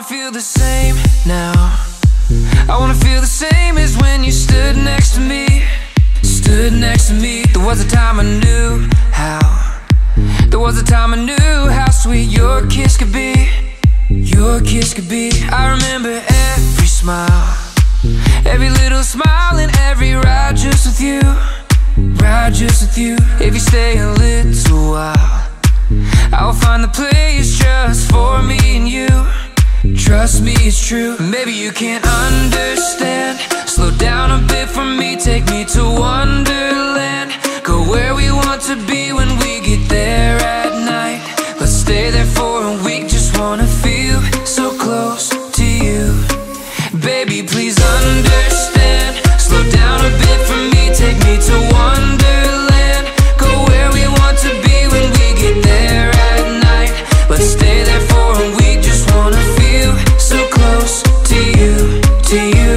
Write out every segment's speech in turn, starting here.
feel the same now. I wanna feel the same as when you stood next to me. Stood next to me. There was a time I knew how. There was a time I knew how sweet your kiss could be. Your kiss could be. I remember every smile, every little smile, and every ride just with you. Ride just with you. If you stay a little while, I'll find the place just for me and you. Trust me, it's true. Maybe you can't understand. Slow down a bit for me, take me to Wonderland. Go where we want to be when we get there at night. Let's stay there for a week, just wanna feel so close to you. Baby, please understand. Slow down a bit for me, take me to Wonderland. Go where we want to be when we get there at night. Let's stay there for a week, just wanna feel so close to you, to you.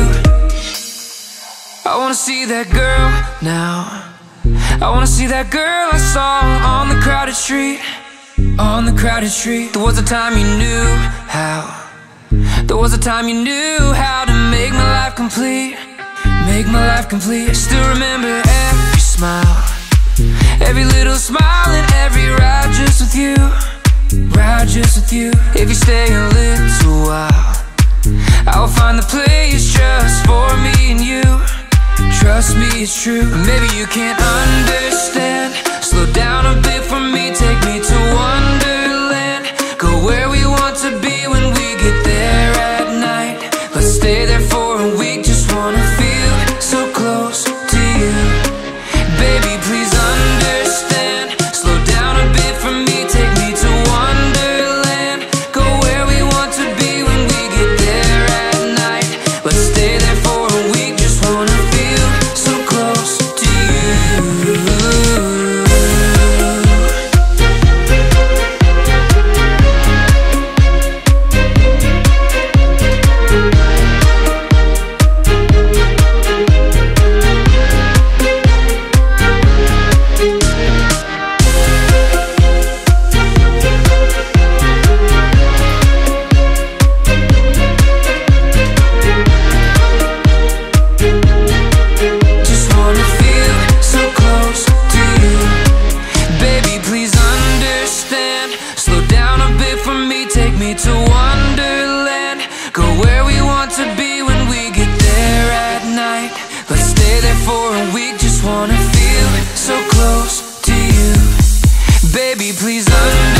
I wanna see that girl now. I wanna see that girl I saw on the crowded street. On the crowded street. There was a time you knew how. There was a time you knew how to make my life complete. Make my life complete. I still remember every smile, every little smile, and every ride just with you. Ride just with you. If you stay a little while, I'll find the place just for me and you. Trust me, it's true. Maybe you can't understand. Slow down a bit for me, take me to Wonderland. Go where we want to be when we get there at night. Let's stay there for a week, just wanna feel so close to you. Baby, please understand. Slow down a bit for me, take me to Wonderland. Go where we want to be when we get there at night. Let's stay there for a week, just wanna feel so close to you. Just wanna feel so close to you. Baby, please understand. Slow down a bit for me, take me to Wonderland. Go where we want to be when we get there at night. Let's stay there for a week, just wanna feel so close to you. Baby, please understand.